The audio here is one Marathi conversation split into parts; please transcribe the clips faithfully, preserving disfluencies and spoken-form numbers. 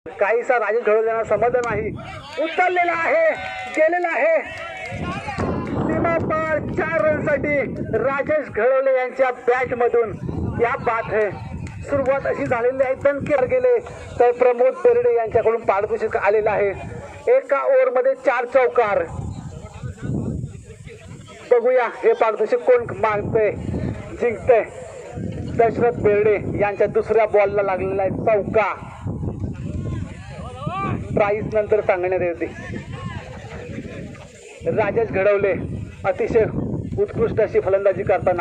काहीसा राजेश घडवले यांना समाधान नाही. उचललेला आहे, गेलेला आहे सीमा पार चार रनसाठी राजेश घडवले यांच्या बॅट मधून. या बात है. सुरुवात अशी झालेली आहे. दणकेर गेले तर प्रमोद बेर्डे यांच्याकडून पारितोषिक आलेलं आहे. एका ओव्हर मध्ये चार चौकार. बघूया हे पारितोषिक कोण मागतंय जिंकतंय. दशरथ बेर्डे यांच्या दुसऱ्या बॉलला लागलेला आहे चौका. प्राइस नंतर सांगण्यात येते. राजेश घडवले अतिशय उत्कृष्ट अशी फलंदाजी करताना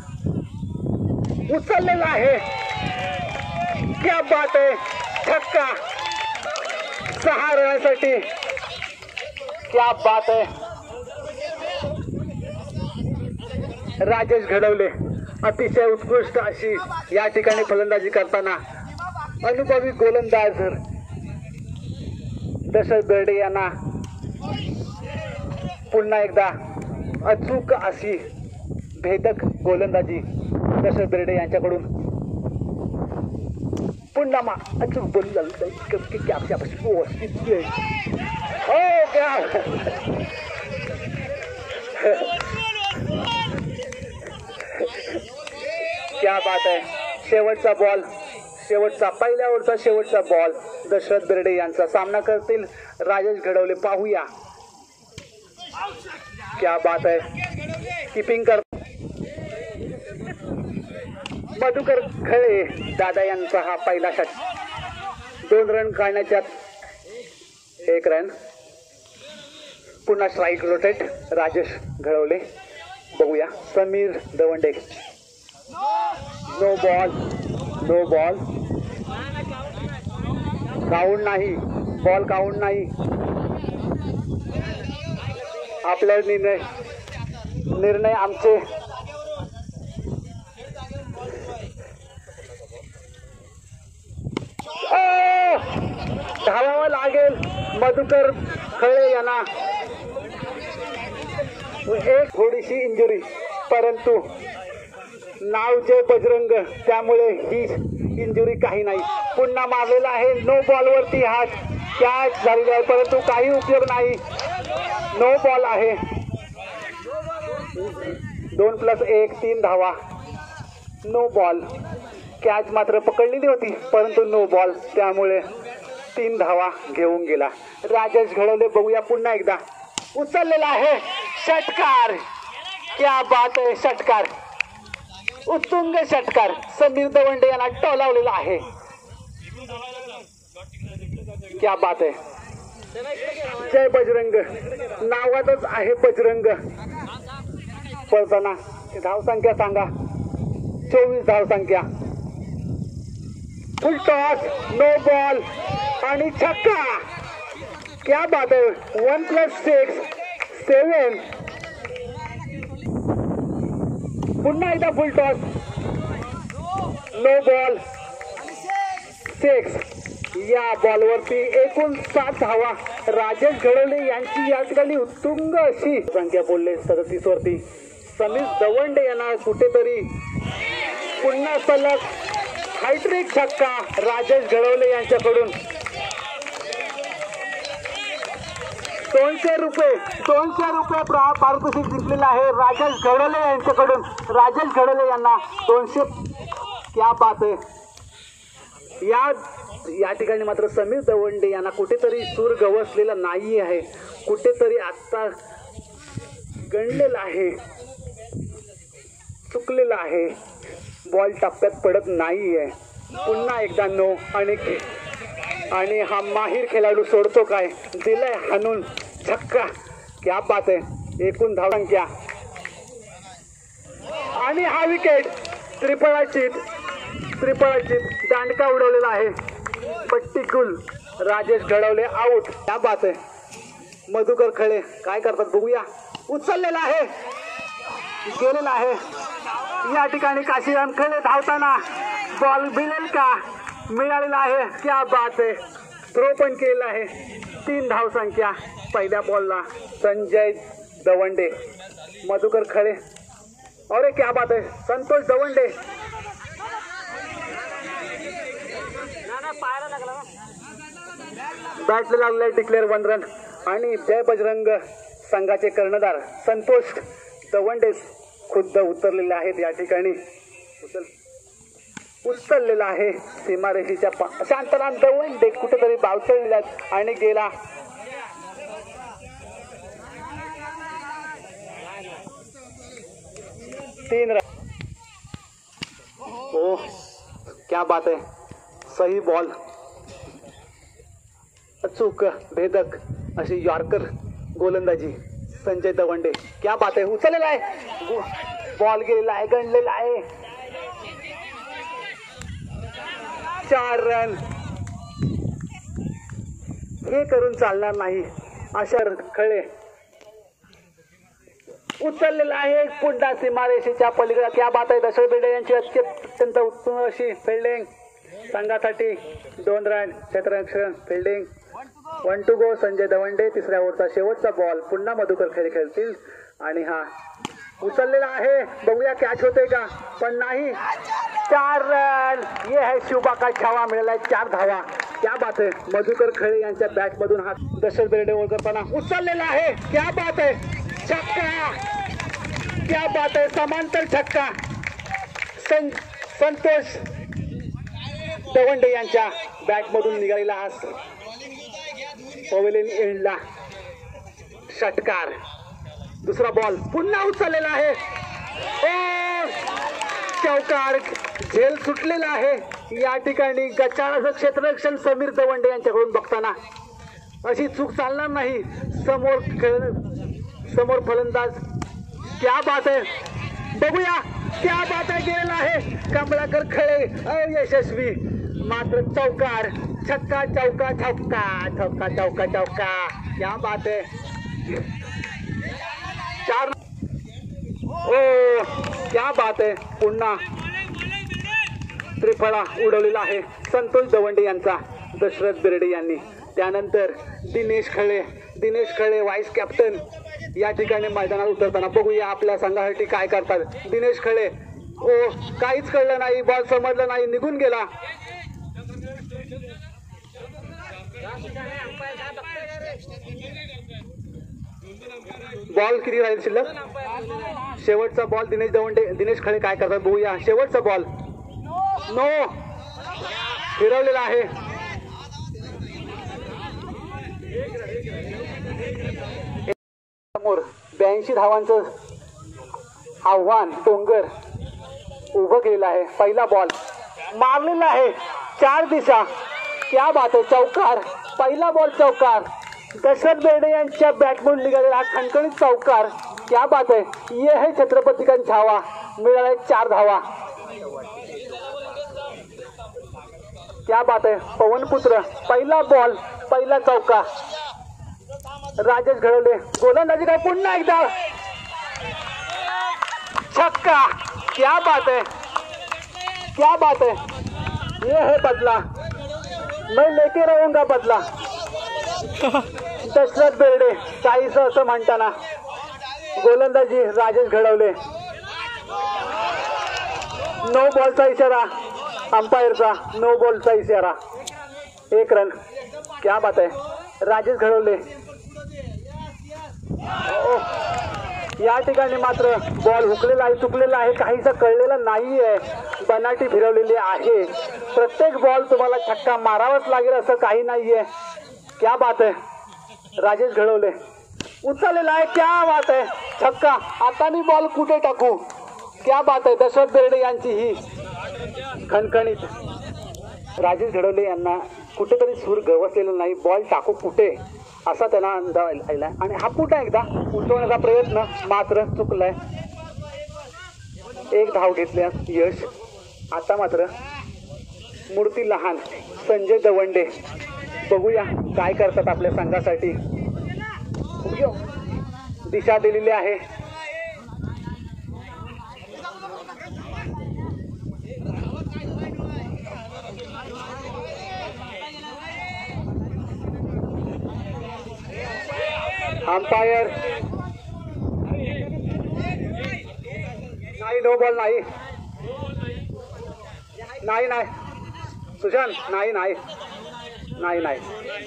उचललेला आहे. क्या बात आहे. छक्का सहा रनासाठी. क्या बात आहे. राजेश घडवले अतिशय उत्कृष्ट अशी या ठिकाणी फलंदाजी करताना अनुभवी गोलंदाज दशरथ बेर्डे यांना पुन्हा एकदा अचूक अशी भेदक गोलंदाजी दशरथ बेर्डे यांच्याकडून. पुन्हा मा अचूक गोलंदाजी. हो क्या क्या बात आहे. शेवटचा बॉल, शेवटचा पहिल्या ओव्हरचा शेवटचा बॉल दशरथ बेर्डे यांचा. सामना करतील राजेश घडवले. पाहूया. क्या बात आहे. किपिंग कर मधुकर खळे दादा यांचा हा पहिला षट. दोन रन काढण्याच्या एक रन. पुन्हा स्ट्राईक रोटेट राजेश घडवले. बघूया. Sameer Dawande. No ball, no ball. Count नाही. बॉल काउंट नाही. आपल्या निर्णय निर्णय आमचे. धावावं लागेल मधुकर खळे यांना. एक थोडीशी इंजुरी, परंतु नावचे बजरंग त्यामुळे ही इंजुरी काही नाही. पुन्हा मारलेला आहे. नो बॉल वरती हात. कॅच झालेला आहे परंतु काही उपयोग नाही. नो बॉल आहे. दोन प्लस एक तीन धावा. No ball. कॅच मात्र पकडलेली होती परंतु नो बॉल, त्यामुळे तीन धावा घेऊन गेला राजेश घडवले. बघूया पुन्हा एकदा. उचललेला आहे. षटकार. क्या बात आहे. षटकार. उत्तुंग षटकार. समीर दवंडे यांना टोलावलेला आहे. क्या बात आहे. जय बजरंग. नावातच आहे बजरंग. पळताना धाव संख्या सांगा. चोवीस धाव संख्या. फुल टॉस. नो बॉल आणि छक्का. क्या बात आहे. One plus six seven. पुन्हा एकदा full toss. No ball six. या बॉलवरती एकूण सात धावा राजेश घडवले यांची या ठिकाणी उत्तुंग अशी संख्या बोलले सदतीस वरती. समीर दवंडे यांना कुठेतरी पुन्हा सलग हायट्रिक छक्का राजेश घडवले यांच्याकडून. दोनशे रुपये दोनशे रुपये पारितोषिक जिंकलेलं आहे राजेश घडवले यांच्याकडून. राजेश घडवले यांना दोनशे. क्या बात आहे. या या ठिकाणी मात्र समीर दवंडे यांना कुठेतरी सूर गवसलेला नाही आहे. कुठेतरी आता गणलेला आहे, चुकलेला आहे. बॉल टप्प्यात पडत नाही आहे. पुन्हा एकदा नो. आणि आणि हा माहीर खेळाडू सोडतो काय. दिलाय हाणून छक्का. क्या बात आहे. एकूण धावसंख्या आणि हा विकेट. त्रिफळाची त्रिफळाची दांडका उडवलेला आहे. पट्टीकुल. राजेश घडवले आउट. क्या बात आहे. मधुकर खळे काय करतात बघूया. उचललेला आहे, गेलेला आहे. या ठिकाणी काशीराम खळे धावताना बॉल मिळेल का. मिळालेला आहे. क्या बात आहे. थ्रो पण केलेला आहे. तीन धाव संख्या पहिल्या बॉलला. संजय दवंडे. मधुकर खळे. अरे क्या बात आहे. संतोष दवंडे. बॅटला लागले डिक्लेअर वन रन आणि जय बजरंग संघाचे कर्णधार संतोष दवंडे खुद्द उतरलेले आहेत या ठिकाणी. उचल उचललेला आहे सीमारेषेच्या शांतराम दवंडे कुठेतरी बावचळलेला आणि गेला. तीन रन. ओ क्या बात है, सही बॉल, अचूक भेदक अशी यॉर्कर गोलंदाजी संजय दवंडे. क्या बात आहे, उचललेला आहे, बॉल गेलेला आहे, गणलेला आहे. चार रन. हे करून चालणार नाही अशा खळे. उचललेला आहे पुन्हा सीमारेषेच्या पलीकडे. क्या बात आहे, दशरथ बेडे यांची अत्यंत उत्तम अशी फिल्डिंग. संघासाठी दोन रन क्षेत्ररक्षण fielding. One two go. Sanjay Dawande तिसऱ्या ओव्हरचा शेवटचा बॉल. पुन्हा मधुकर खेळ खेळतील आणि हा उचललेला आहे. बघूया कॅच होते का, पण नाही. चार रन. ये है शुभा का छावा मिळालाय, चार धावा. क्या बात आहे, मधुकर खेळे यांच्या बॅट मधून हा दशरथ बेर्डे ओळखपणा उचललेला आहे. क्या बात आहे, छक्का. क्या बात आहे, समांतर छक्का. सं संतोष दवंडे यांच्या बॅट मधून निघालेला हा पवेलियन एंडला षटकार. दुसरा बॉल पुन्हा उचललेला आहे. ओ चौकार. झेल सुटलेला आहे या ठिकाणी. गचाळाचं क्षेत्ररक्षण समीर दवंडे यांच्याकडून बघताना अशी चूक चालणार नाही. समोर खेळ समोर फलंदाज. क्या बात आहे, बघूया. क्या बात आहे, गेलेला आहे. कमलाकर खळे अयशस्वी. मात्र चौकार. छक्का चौका छक्का छक्का चौका चौका. क्या बात आहे. चार. ओ क्या बात आहे, पुन्हा त्रिफळा उडवलेला आहे संतोष दवंडे यांचा दशरथ बेर्डे यांनी. त्यानंतर दिनेश खळे. दिनेश खळे व्हाईस कॅप्टन या ठिकाणी मैदानात उतरताना. बघूया आपल्या संघासाठी काय करतात दिनेश खळे. ओ काहीच कळलं नाही, बॉल समजलं नाही, निघून गेला. बॉल किती राहील शिल्लक. शेवटचा बॉल दिनेश दवंडे दिनेश खळे काय करतात बघूया. शेवटचा बॉल. नो. फिरवलेला आहे. समोर ब्याऐंशी धावांचं आव्हान डोंगर उभं केलेलं आहे. पहिला बॉल मारलेला आहे. चार दिशा. क्या बात आहे, चौकार. पहिला बॉल चौकार. दशरथ बेर्डे यांच्या बॅटमधून निघालेला हा खणखणीत चौकार. क्या बात आहे, ये है छत्रपती का छावा. मिळाले चार धावा. क्या बात आहे, पवनपुत्र. पहिला बॉल पहिला चौका. राजेश घडवले गोलंदाजी काय पुन्हा एकदा छक्का. क्या बात है, क्या बात है. ये है बदला, मैं लेके रहूंगा बदला. दशरथ बेर्डे चाळीस असं म्हणताना गोलंदाजी राजेश घडवले. नो बॉलचा इशारा अंपायरचा. नो बॉलचा इशारा. एक रन. क्या बात है, राजेश घडवले. या ठिकाणी मात्र बॉल हुकलेला आहे, चुकलेला आहे, काहीसा कळलेला नाहीये. बनाटी फिरवलेली आहे. प्रत्येक बॉल तुम्हाला छक्का मारावाच लागेल असं काही नाहीये. क्या बात है, राजेश घडवले उचललेला आहे. क्या बात आहे, छक्का. आता मी बॉल कुठे टाकू. क्या बात आहे, दशरथ बेर्डे यांची ही खणखणीत. राजेश घडवले यांना कुठेतरी सूर गवसलेला नाही. बॉल टाकू कुठे असा त्यांना अंदाज आला आणि हा पुन्हा एकदा उठवण्याचा प्रयत्न मात्र चुकलाय. एक धाव घेतल्या यश. आता मात्र मूर्ती लहान संजय दवंडे बघूया काय करतात आपल्या संघासाठी. दिशा दिलेली आहे. अंपायर नाही. नो बॉल नाही नाही नाही सुशांत नाही नाही नाही नाही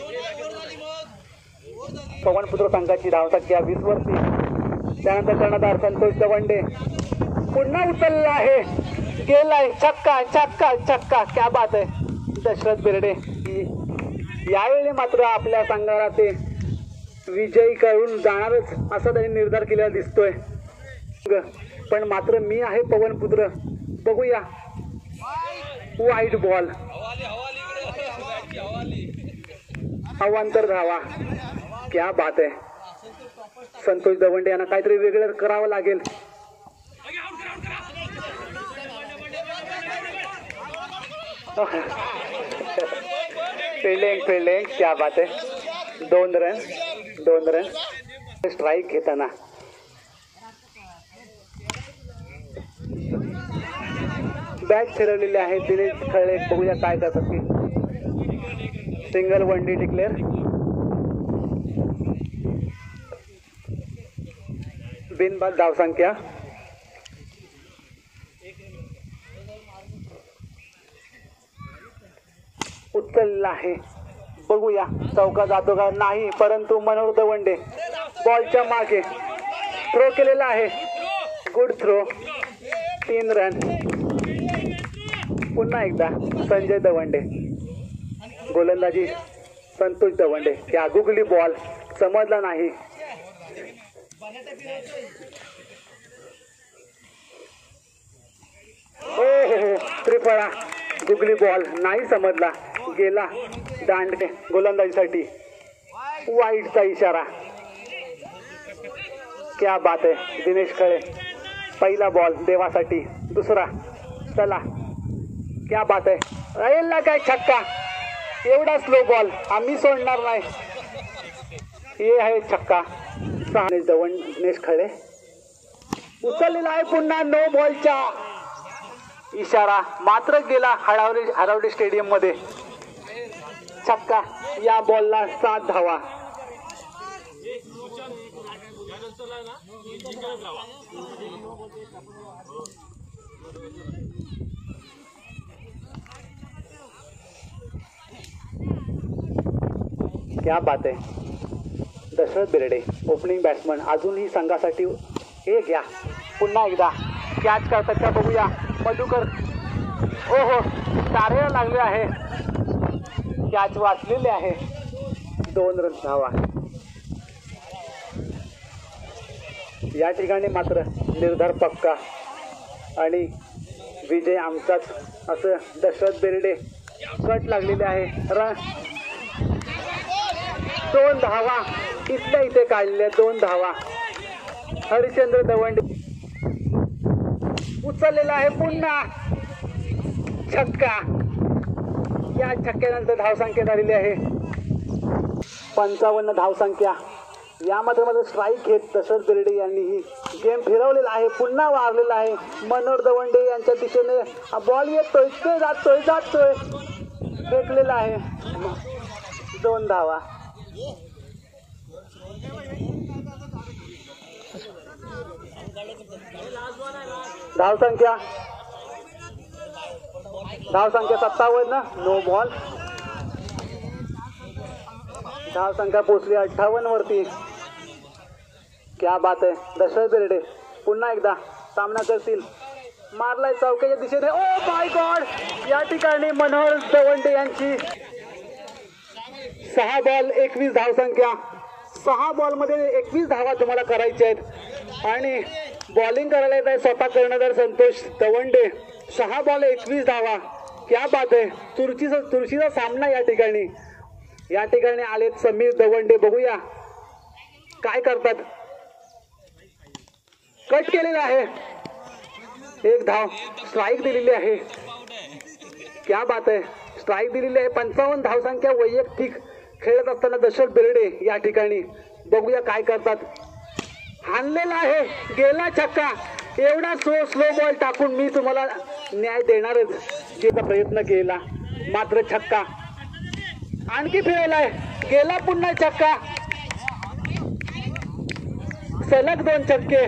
पवनपुत्र संघाची धावसंख्या वीस वरती. त्यानंतर कर्णधार संतोष दवंडे पुन्हा उचलला आहे, गेलाय, छक्का छक्का छक्का, क्या बात आहे. दशरथ बिर्डे यावेळी मात्र आपल्या संघाला ते विजयी करून जाणारच असा त्यांनी निर्धार केलेला दिसतोय. पण मात्र मी आहे पवनपुत्र. बघूया वाईट बॉल, अवांतर धावा, क्या बात आहे. संतोष दवंडे यांना काहीतरी वेगळं करावं लागेल. फिल्डिंग फिल्डिंग, क्या बात आहे. दोन रन दोन रन स्ट्राईक घेताना बॅट फिरवलेली आहे दिनेश खळे. बघूया काय करतात की. सिंगल वन डी डिक्लेअर. बिनबाद धावसंख्या. उचलला आहे, बघूया चौका जातो का नाही, परंतु मनोहर दवंडे बॉलच्या मागे थ्रो केलेला आहे. गुड थ्रो, तीन रन. पुन्हा एकदा संजय दवंडे, गोलंदाजी संतोष दवंडे. त्या गुगली बॉल समजला नाही. हो हो त्रिफळा, गुगली बॉल नाही समजला, गेला दांडके. गोलंदाजीसाठी वाईटचा इशारा. क्या बात आहे दिनेश खळे. पहिला बॉल देवासाठी, दुसरा. चला, क्या बात आहे. राहील ना काय छक्का. एवढा स्लो बॉल आम्ही सोडणार नाही. हे आहे छक्का. सहा दवंड दिनेश खळे उचललेला आहे. पुन्हा नो बॉलचा इशारा, मात्र गेला हरावडे हरावडे स्टेडियम मध्ये. छक्का. या बॉलला सात धावा. क्या बात आहे. दशरथ बिर्डे ओपनिंग बॅट्समन अजूनही संघासाठी. हे घ्या पुन्हा एकदा कॅच करतात का बघूया. मधुकर, हो हो कार्य लागले आहे, कॅच वाचलेले आहे. दोन रन धावा. या ठिकाणी मात्र निर्धार पक्का आणि विजय आमचाच असं दशरथ बिर्डे कट लागलेले आहे. रन दोन धावा इथल्या इथे काढल्या, दोन धावा. हरिश्चंद्र दवंडे उचललेला आहे, पुन्हा छक्का. या छक्क्यानंतर धावसंख्या झालेली आहे पंचावन्न धावसंख्या. यामध्ये मध्ये स्ट्राईक घेत दशरथ बिर्डे यांनी ही गेम फिरवलेला आहे. पुन्हा वारलेला आहे. मनोहर दवंडे यांच्या दिशेने बॉल येतोय, ते जातोय जातोय फेकलेला आहे. दोन धावा. धावसंख्या धावसंख्या सत्तावन्न, नो बॉल. धावसंख्या पोचली अठ्ठावन्न वरती. क्या बात आहे. दशरथ बिर्डे पुन्हा एकदा सामना करतील. मारलाय चौक्याच्या दिशेने. Oh my God. या ठिकाणी मनोहर दवंडे यांची सहा बॉल एकवीस धावसंख्या. सहा बॉल मध्ये एकवीस धावा तुम्हाला करायच्या आहेत आणि बॉलिंग करायला येत आहे स्वतः कर्णधार संतोष दवंडे. सहा बॉल एकवीस धावा. क्या बात आहे. तुर्चीचा तुर्चीचा सामना या ठिकाणी. या ठिकाणी आलेत समीर दवंडे. बघूया काय करतात. कट केलेला आहे, एक धाव. स्ट्राईक दिलेली आहे. क्या बात आहे. स्ट्राईक दिलेली आहे. पंचावन्न धावसंख्या वैयक्तिक खेळत असताना दशरथ बिर्डे या ठिकाणी. बघूया काय करतात. हाणलेला आहे, गेला छक्का. एवढा स्लो स्लो बॉल टाकून मी तुम्हाला न्याय देणारच. याचा प्रयत्न केला, मात्र छक्का. आणखी फिरवलाय, गेला पुन्हा छक्का. सलग दोन छक्के.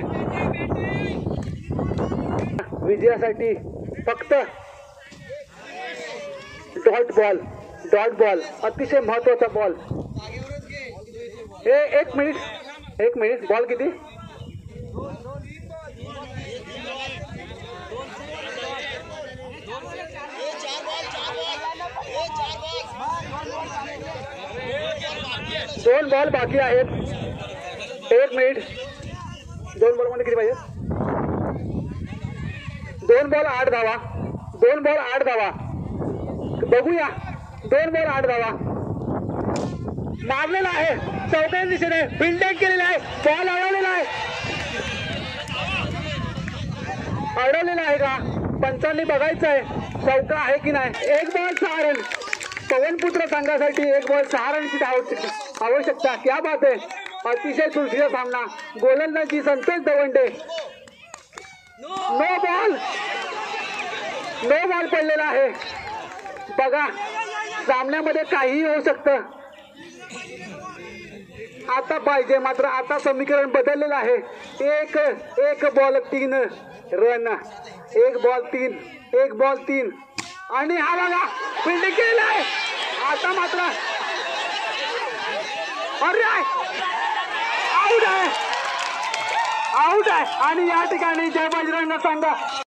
विजयासाठी फक्त डॉट बॉल डॉट बॉल, अतिशय महत्वाचा बॉल. हे एक मिनिट एक मिनिट बॉल किती? दोन बॉल बाकी आहेत. एक मिनिट. दोन बॉल मध्ये किती पाहिजे? दोन बॉल आठ धावा. दोन बॉल आठ धावा. बघूया. दोन बॉल आठ धावा. मारलेला आहे चौथ्या दिशेने, फिल्डिंग केलेला आहे, बॉल अडवलेला आहे. अडवलेला आहे का? पंचांनी बघायचं आहे चौका आहे की नाही. एक बॉल सहा रन. पवनपुत्र संघासाठी एक बॉल सहा रनची आवश्यकता. क्या बात आहे. अतिशय चुरशीचा सामना. गोलंदाजी Santosh Dawande. No ball. No ball पडलेला आहे. बघा सामन्यामध्ये काहीही होऊ शकतं. आता पाहिजे मात्र आता समीकरण बदललेलं आहे. एक एक बॉल तीन रन. एक बॉल तीन एक बॉल तीन आणि हा बघा फिल्डिंग केलेला आहे. आता मात्र अरे आउट आहे. आउट आहे आणि या ठिकाणी जय बजरंग संघ